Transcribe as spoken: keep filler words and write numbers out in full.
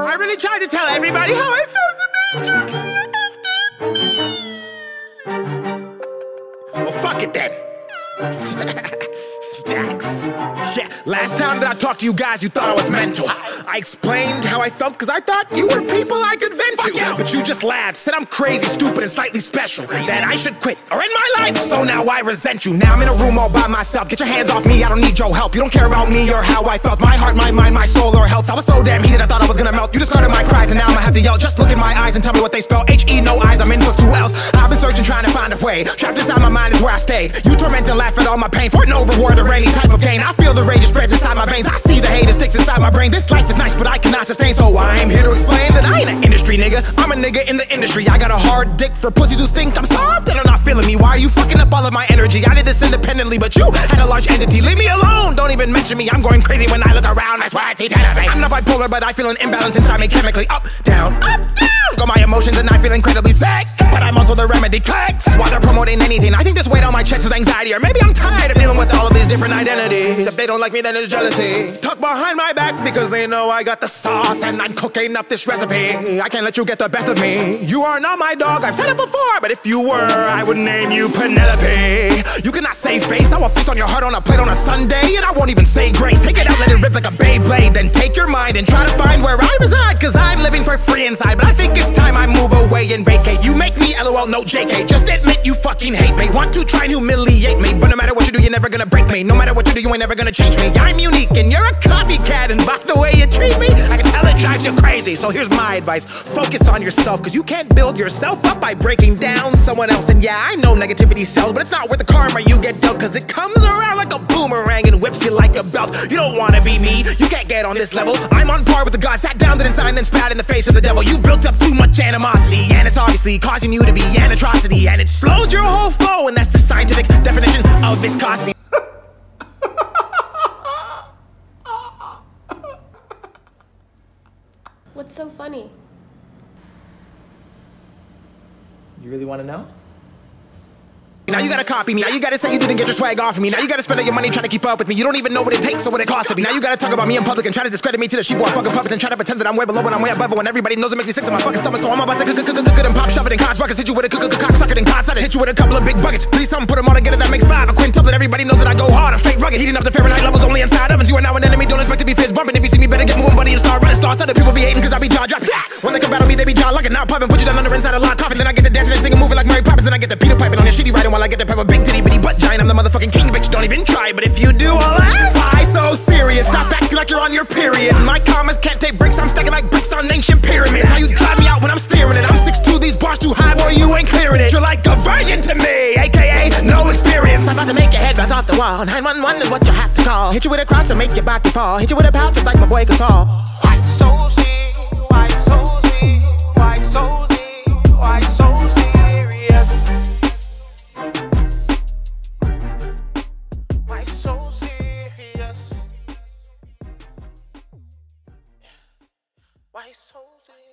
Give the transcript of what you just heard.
I really tried to tell everybody how I felt about it. Well, fuck it then. Dax. Yeah, last time that I talked to you guys, you thought I was mental. I explained how I felt because I thought you were people I could vent to. But you just laughed, said I'm crazy, stupid, and slightly special, that I should quit or end my life. So now I resent you. Now I'm in a room all by myself. Get your hands off me, I don't need your help. You don't care about me or how I felt. My heart, my mind, my soul, or health. I was so damn heated I thought I was gonna melt. You discarded my cries and now I'ma have to yell. Just look in my eyes and tell me what they spell. H E, no eyes, I'm in with two L's. I've been searching, trying to find a way. Trapped inside my mind is where I stay. You torment and laugh at all my pain for no reward or any type of gain. I feel the rage, it spreads inside my veins. I see the hate, it sticks inside my brain. This life is nice, but I cannot sustain. So I'm here to explain that I ain't an industry nigga. I'm a nigga in the industry. I got a hard dick for pussies who think I'm soft and are not feeling me. Why are you fucking up all of my energy? I did this independently, but you had a large entity. Leave me alone, don't even mention me. I'm going crazy when I look around. I swear I see ten of me. I'm not bipolar, but I feel an imbalance inside me chemically. Up, down, up, down. Go my emotions and I feel incredibly sick, but I'm also the remedy clicks. While they're promoting anything, I think this weight on my chest is anxiety. Or maybe I'm tired of dealing with all of these different identities. If they don't like me, then it's jealousy. Talk behind my back because they know I got the sauce and I'm cooking up this recipe. I can't let you get the best of me. You are not my dog, I've said it before, but if you were, I would name you Penelope. You cannot save face. I will feast on your heart on a plate on a Sunday, and I won't even say grace. Take it out, let it rip like a Beyblade, then take your mind and try to find where I reside, cause I'm living for free inside. But I think it's time I move away and vacate. You make me LOL, no J K. Just admit you fucking hate me. Want to try and humiliate me, but no matter what you do, you're never gonna break me. No matter what you do, you ain't never gonna change me. I'm unique and you're a copycat, and by the way you treat me, I can tell it drives you crazy. So here's my advice, focus on yourself, cause you can't build yourself up by breaking down someone else. And yeah, I know negativity sells, but it's not worth the karma you get dealt, cause it comes around like a boomerang and whips you like a belt. You don't wanna be me, you can't get on this level. I'm on par with the gods, sat down, didn't sign, then spat in the face of the devil. You built up too much animosity, and it's obviously causing you to be an atrocity, and it slows your whole flow, and that's the scientific definition of viscosity. What's so funny? You really want to know? Now you gotta copy me, now you gotta say you didn't get your swag off of me. Now you gotta spend all your money trying to keep up with me. You don't even know what it takes or what it costs to be. Now you gotta talk about me in public and try to discredit me to the sheep or fucking puppets and try to pretend that I'm way below when I'm way above it, when everybody knows it makes me sick to my fucking stomach. So I'm about to cook cook cook cook and pop shove it and cause ruckus. Hit you with a cook cook cock sucker and cause hit you with a couple of big buckets. Please someone put them all together, that makes five. A quintuplet, everybody knows that I go hard. I'm straight rugged, heating up the Fahrenheit levels only inside ovens. You are now an enemy, don't expect to be fist bumping. If you see me, better get moving, buddy, and start running. Start other people be hating cause I be jaw dropping. When they come battle me, they be jaw locking. Now popping, put you down under inside a lock coffin. Then I get the dancing and singing, moving like Mary Poppins. Then I get the Peter piping on your shitty writing while I get the pepper big titty bitty butt giant. I'm the motherfucking king, bitch, don't even try. But if you do, I'll ask. Why so serious? Stop acting like you're on your period. My commas can't take breaks, I'm stacking like bricks on ancient pyramids. How you drive me out when I'm steering it? I'm six two, these bars too high, boy, you ain't clearing it. You're like a virgin to me, aka no experience. I'm about to make your head bounce off the wall. nine one one is what you have to call. Hit you with a cross and make your body fall. Hit you with a pouch just like my boy Gasol. Why so serious? Why so serious? Why so serious? Why so serious? Why so serious? Why so serious?